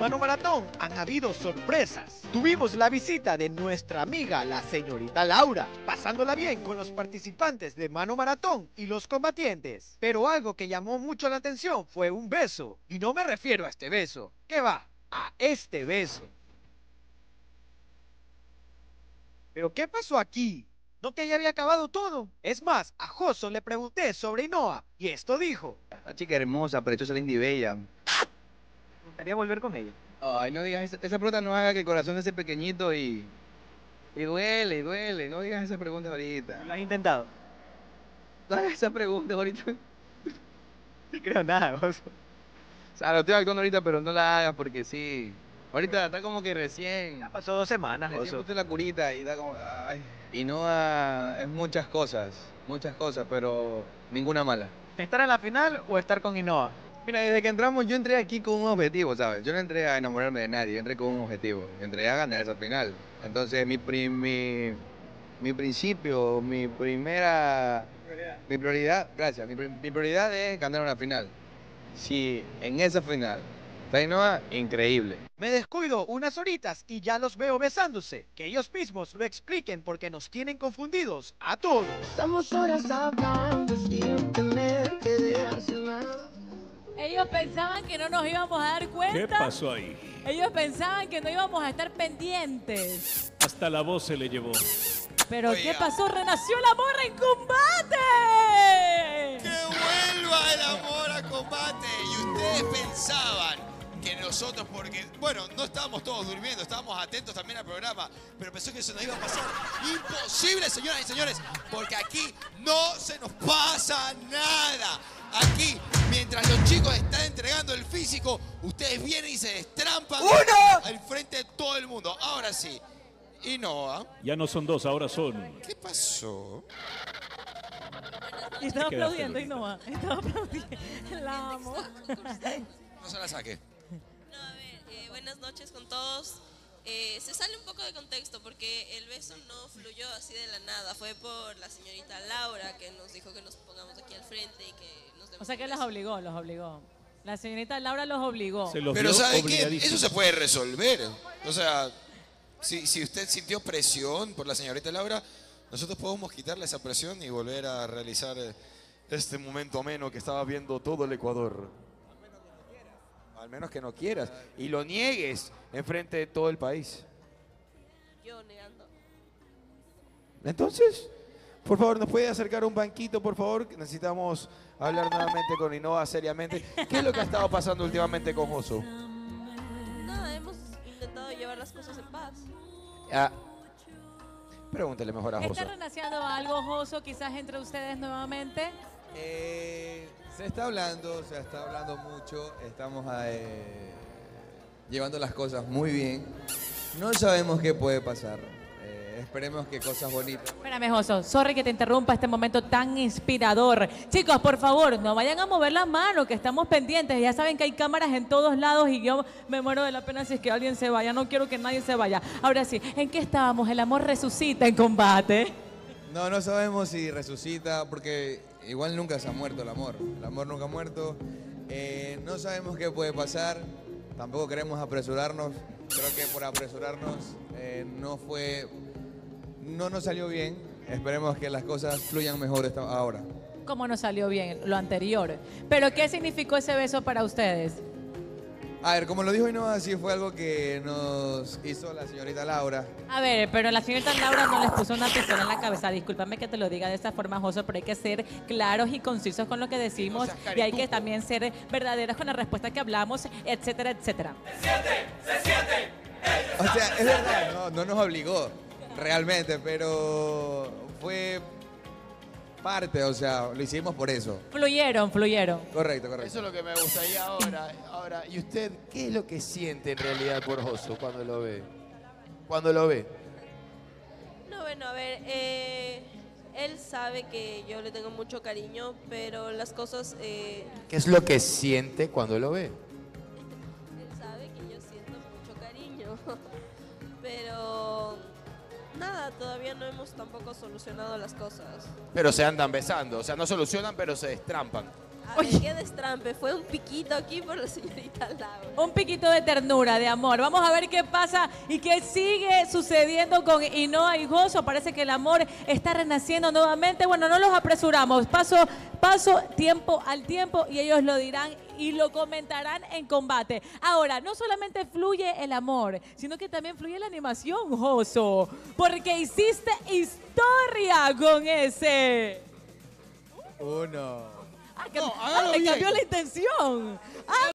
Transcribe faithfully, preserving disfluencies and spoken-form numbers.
Mano Maratón han habido sorpresas. Tuvimos la visita de nuestra amiga, la señorita Laura, pasándola bien con los participantes de Mano Maratón y los combatientes. Pero algo que llamó mucho la atención fue un beso. Y no me refiero a este beso. ¿Qué va? A este beso. ¿Pero qué pasó aquí? ¿No que ya había acabado todo? Es más, a Joso le pregunté sobre Ainhoa y esto dijo. Una chica hermosa, preciosa, linda y bella. Me gustaría volver con ella. Ay, no digas, esa, esa pregunta no haga que el corazón ese pequeñito y... Y duele, y duele. No digas esa pregunta ahorita. ¿Lo has intentado? No hagas esa pregunta ahorita. No creo nada, Joso. O sea, lo estoy actuando ahorita, pero no la hagas porque sí. Ahorita está como que recién. Ya pasó dos semanas, Recién Joso. puse la curita y está como... Ay. Y no a... es muchas cosas, muchas cosas, pero ninguna mala. ¿Estar en la final o estar con Ainhoa? Mira, desde que entramos yo entré aquí con un objetivo, ¿sabes? Yo no entré a enamorarme de nadie, yo entré con un objetivo. Entré a ganar esa final. Entonces mi, pri- mi, mi principio, mi primera... Mi prioridad, gracias, mi, pri- mi prioridad es ganar una final. Si en esa final está Ainhoa, increíble. Me descuido unas horitas y ya los veo besándose. Que ellos mismos lo expliquen porque nos tienen confundidos a todos. Estamos horas hablando sin tener que dejarse nada. Ellos pensaban que no nos íbamos a dar cuenta. ¿Qué pasó ahí? Ellos pensaban que no íbamos a estar pendientes. Hasta la voz se le llevó. Pero Oiga. ¿qué pasó? ¡Renació el amor en combate! ¡Que vuelva el amor a combate! Y ustedes pensaban que nosotros, porque, bueno, no estábamos todos durmiendo, estábamos atentos también al programa, pero pensó que eso nos iba a pasar. Imposible, señoras y señores, porque aquí no se nos pasa nada. Aquí, mientras los chicos están entregando el físico, ustedes vienen y se destrampan al frente de todo el mundo. Ahora sí. Y Noah, Ya no son dos, ahora son. ¿qué pasó? Y estaba Te quedaste aplaudiendo, dormido. Ainhoa. Estaba aplaudiendo. La amo. No se la saque. No, a ver, eh, buenas noches con todos. Eh, se sale un poco de contexto porque el beso no fluyó así de la nada. Fue por la señorita Laura que nos dijo que nos pongamos aquí al frente y que nos demos O sea que un los beso. obligó, los obligó. La señorita Laura los obligó. Se los Pero vio ¿sabe qué? obligadísimos. Eso se puede resolver. O sea, si, si usted sintió presión por la señorita Laura, nosotros podemos quitarle esa presión y volver a realizar eh, este momento ameno que estaba viendo todo el Ecuador. Al menos que no quieras. Y lo niegues enfrente de todo el país. Yo negando. Entonces, por favor, ¿nos puede acercar un banquito, por favor? Necesitamos hablar nuevamente con Ainhoa seriamente. ¿Qué es lo que ha estado pasando últimamente con Joso? Nada, hemos intentado llevar las cosas en paz. Ah, pregúntele mejor a Joso. ¿Está renaciendo algo, Joso, quizás entre ustedes nuevamente? Eh, se está hablando, se está hablando mucho, estamos eh, llevando las cosas muy bien. No sabemos qué puede pasar. Eh, esperemos que cosas bonitas. Espérame, Joso. Sorry que te interrumpa este momento tan inspirador. Chicos, por favor, no vayan a mover la mano, que estamos pendientes. Ya saben que hay cámaras en todos lados y yo me muero de la pena si es que alguien se vaya. No quiero que nadie se vaya. Ahora sí, ¿en qué estábamos? El amor resucita en combate. No, no sabemos si resucita, porque igual nunca se ha muerto el amor. El amor nunca ha muerto. Eh, no sabemos qué puede pasar. Tampoco queremos apresurarnos. Creo que por apresurarnos eh, no fue, no nos salió bien. Esperemos que las cosas fluyan mejor esta- ahora. ¿Cómo no salió bien lo anterior? ¿Pero qué significó ese beso para ustedes? A ver, como lo dijo Ainhoa, sí fue algo que nos hizo la señorita Laura. A ver, pero la señorita Laura no les puso una pistola en la cabeza. Discúlpame que te lo diga de esta forma, Joso, pero hay que ser claros y concisos con lo que decimos No seas y hay que caretuco. también ser verdaderos con la respuesta que hablamos, etcétera, etcétera. O sea, es verdad, no, no nos obligó realmente, pero fue parte, o sea, lo hicimos por eso. Fluyeron, fluyeron. Correcto, correcto. Eso es lo que me gustaría ahora. Ahora, ¿y usted qué es lo que siente en realidad por Joso cuando lo ve? Cuando lo ve. No, bueno, a ver, eh, él sabe que yo le tengo mucho cariño, pero las cosas, eh, ¿Qué es lo que siente cuando lo ve? él sabe que yo siento mucho cariño, pero nada, todavía no hemos tampoco solucionado las cosas. Pero se andan besando, o sea, no solucionan, pero se destrampan. A ver, qué destrampe. Fue un piquito aquí por la señorita Laura. Un piquito de ternura, de amor. Vamos a ver qué pasa y qué sigue sucediendo con Ainhoa y Josso. Parece que el amor está renaciendo nuevamente. Bueno, no los apresuramos. Paso, paso, tiempo al tiempo y ellos lo dirán y lo comentarán en combate. Ahora, no solamente fluye el amor, sino que también fluye la animación, Josso. Porque hiciste historia con ese. Uno. Ah, que- No, ah, hágalo le bien. cambió la intención. Ah,